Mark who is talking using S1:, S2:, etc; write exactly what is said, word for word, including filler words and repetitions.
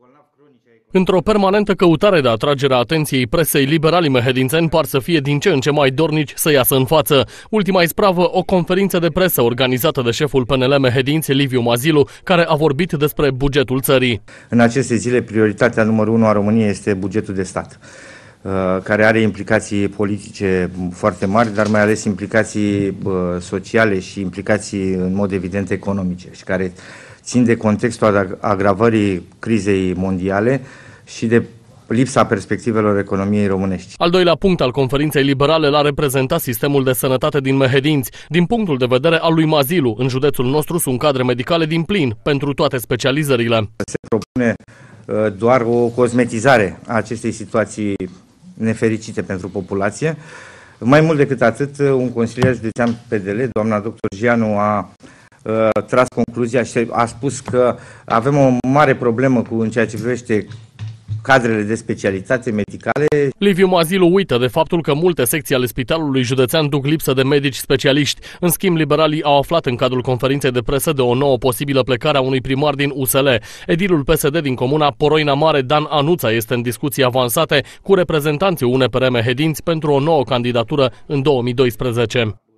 S1: Într-o permanentă căutare de atragere a atenției presei, liberalii mehedințeni par să fie din ce în ce mai dornici să iasă în față. Ultima ispravă, o conferință de presă organizată de șeful P N L Mehedinți, Liviu Mazilu, care a vorbit despre bugetul țării.
S2: În aceste zile, prioritatea numărul unu a României este bugetul de stat, care are implicații politice foarte mari, dar mai ales implicații sociale și implicații în mod evident economice și care țin de contextul agravării crizei mondiale și de lipsa perspectivelor economiei românești.
S1: Al doilea punct al conferinței liberale l-a reprezentat sistemul de sănătate din Mehedinți. Din punctul de vedere al lui Mazilu, în județul nostru sunt cadre medicale din plin pentru toate specializările.
S2: Se propune doar o cosmetizare a acestei situații nefericite pentru populație. Mai mult decât atât, un consilier județean P D L, doamna doctor Gianu, a tras concluzia și a spus că avem o mare problemă cu în ceea ce privește cadrele de specialitate medicale.
S1: Liviu Mazilu uită de faptul că multe secții ale Spitalului Județean duc lipsă de medici specialiști. În schimb, liberalii au aflat în cadrul conferinței de presă de o nouă posibilă plecare a unui primar din U S L. Edilul P S D din comuna Poroina Mare, Dan Anuța, este în discuții avansate cu reprezentanții U N P R Mehedinți pentru o nouă candidatură în două mii doisprezece.